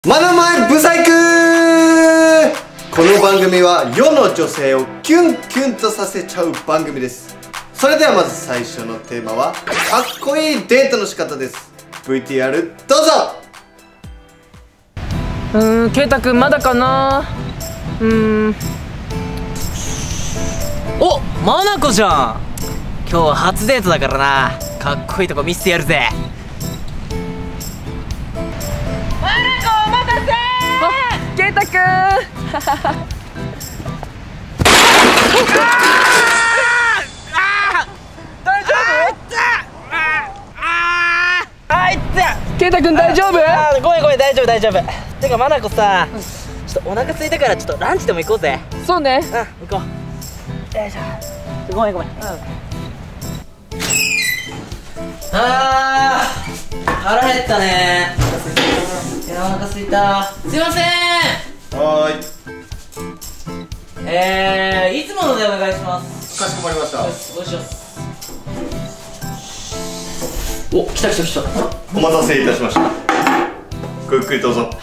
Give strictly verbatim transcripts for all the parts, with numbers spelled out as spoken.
マナマイブサイク。この番組は世の女性をキュンキュンとさせちゃう番組です。それではまず最初のテーマはかっこいいデートの仕方です。 ブイティーアール どうぞ。 うーん、ケイタくんまだかな。うーん。 お、マナコじゃん。今日は初デートだからな。かっこいいとこ見せてやるぜ。 マナコお待たせー。ケイタくん大丈夫？ あいつケイタくん大丈夫？ あーごめんごめん、大丈夫大丈夫。てかマナコさ、ちょっとお腹空いたからちょっとランチでも行こうぜ。 そうね。 うん、行こう。よいしょ。ごめんごめん。うん、あー腹減ったね。いやお腹空いた。すいません。 はーい、 えー、いつものでお願いします。 かしこまりました。 よし、よしよし。お、来た来た来た。 お待たせいたしました。ごゆっくりどうぞ。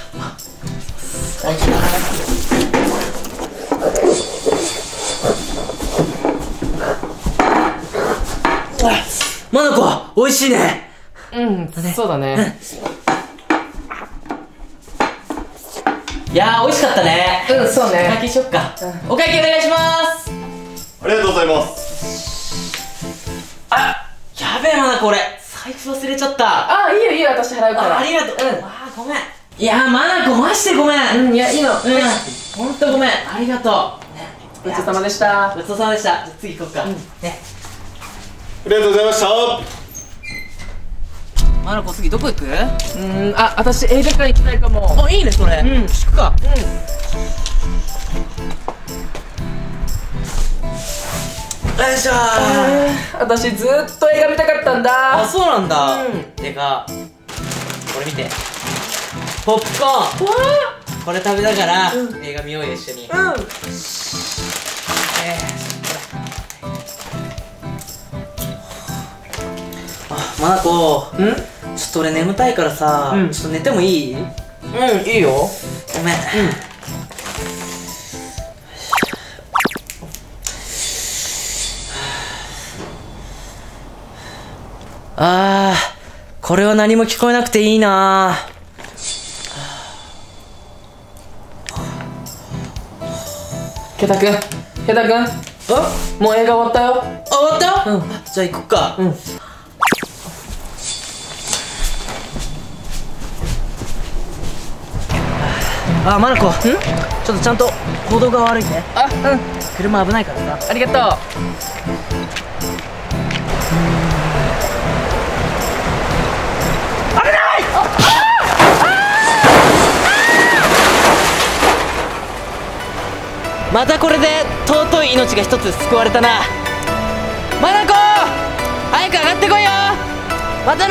マナコ、美味しいね。 うん、そうだね。 いやー、美味しかったね。 うん、そうお会ね。 計しよっか。お会計お願いします。 ありがとうございます。 あ、やべえマナコ、俺財布忘れちゃった。 あ、いいよいいよ、私払うから。 あ、ありがとう。 うん。 あー、ごめん。いやー、マナコマジでごめん。 うん、いや、いいの。 うん、ほんとごめん。ありがとう。ね、 ごちそうさまでした。 ごちそうさまでした。じゃあ次行こうか。ね。 ありがとうございました。 マナコ、次どこ行く？ うーん、あ、私映画館行きたいかも。 あ、いいねそれ。 うん、 行くか。よいしょー。 私ずっと映画見たかったんだ。 あ、そうなんだ。 うんてかこれ見て、ポップコーン。 わこれ食べながらうん映画見ようよ、一緒に。えー、 あ、うん。 これあ、マナコ、 うんちょっと俺眠たいからさ、 うんちょっと寝てもいい？ごうん、いいよ。 めん。あー、これは何も聞こえなくていいな。 ケタくん、ケタくん、 あ、 もう映画終わったよ。 あ、終わった？ うんあ、じゃあ行こっか。 うん。 あ、マナコ、ちょっとちゃんと行動が悪いね。 あ、うん、 車危ないからさ。 ありがとう。 またこれで尊い命が一つ救われたな。マナコ、早く上がってこいよ。またな。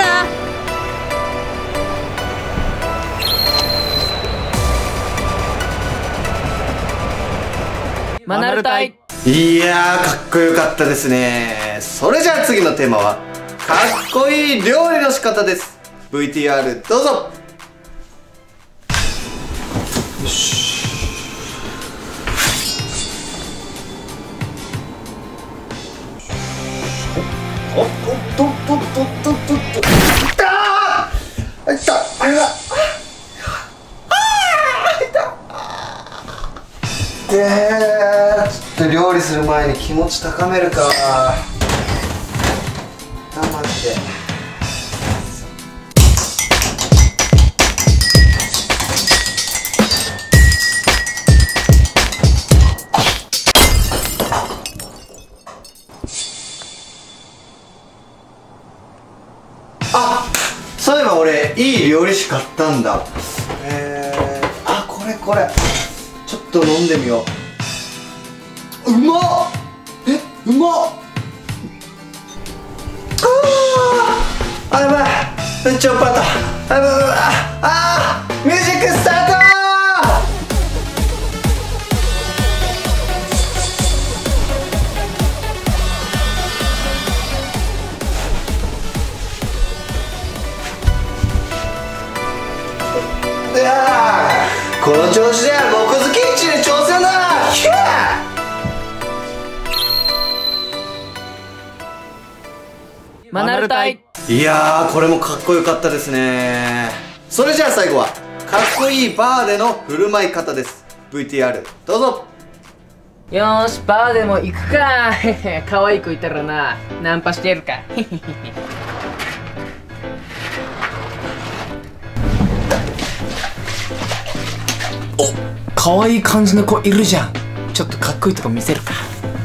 マナル隊。 いやー、かっこよかったですね。それじゃあ次のテーマはかっこいい料理の仕方です。 ブイティーアール どうぞ。よし。おっとっとっとっとっとっとっと。いったー、あ、いった、あれだ、あー、いったえー、ちょっと料理する前に気持ち高めるか。頑張って。あ、そういえば俺いい料理酒買ったんだ。えー、あ、これこれちょっと飲んでみよう。うまっ。え、うまっ。あー、あ、やばい、ちょっと待った。あ、やばい、やばい、あー、ミュージックスタート。いやこの調子で木造キッチンに挑戦だ。ヒャーマナル隊。 いやー、これもかっこよかったですね。それじゃあ最後はかっこいいバーでの振る舞い方です。 ブイティーアール どうぞ。 よーし、バーでも行くか。可愛い子いたらな、ナンパしてやるか。お、可愛い感じの子いるじゃん。ちょっとかっこいいとこ見せるか。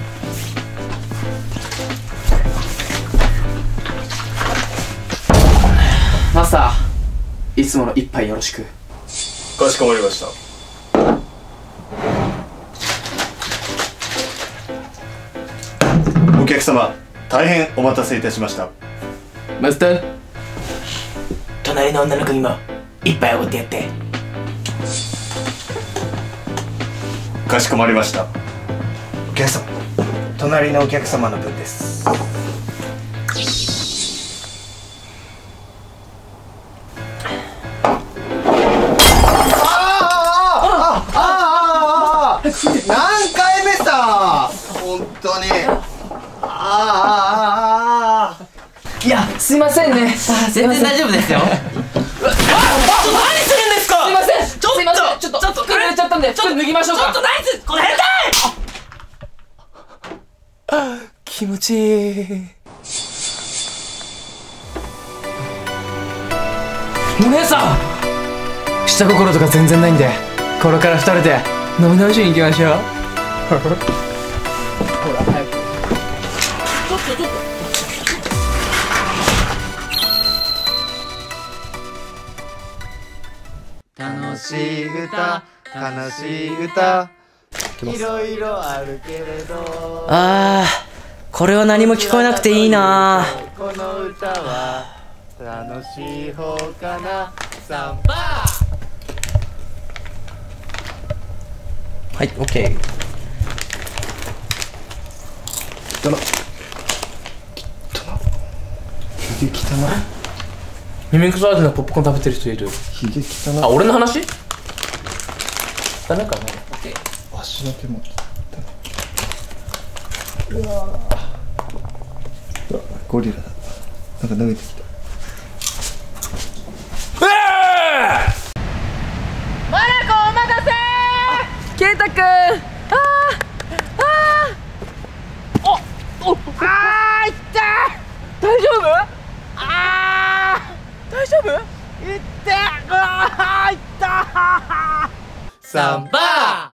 マスター、いつもの一杯よろしく。 かしこまりました。お客様、大変お待たせいたしました。 マスター、隣の女の子にも一杯おごってやって。 かしこまりました。お客様、隣のお客様の分です。何回目さ、本当に。ああ、 いや、すいませんね。全然大丈夫ですよ。あ、何するんですか。すいません。ちょっと、すいません。ちょっと、ちょっと、服濡れちゃったんで、ちょっと脱ぎましょうか。ちょっと、ナイス、これ変態。気持ちいい。お姉さん、下心とか全然ないんで、これから二人で飲み直しに行きましょう。ほら、早く。ちょっと、ちょっと。 楽しい歌、悲しい歌、いろいろあるけれど。 あー、これは何も聞こえなくていいな。 この歌は楽しい方かな。サンバはい、オッケー。 汚な、ひげ汚な、 耳くそ味のポップコーン食べてる人いる。 ひげ汚な。 あ、俺の話？汚いかな。オッケー。 足の毛も汚い。うわゴリラだ。なんか投げてきた。 マナコお待たせー。 ケイタくん。あーあー。おお。あー、いったー。大丈夫？あー。大丈夫？いって。うわー、いったー。 サンバ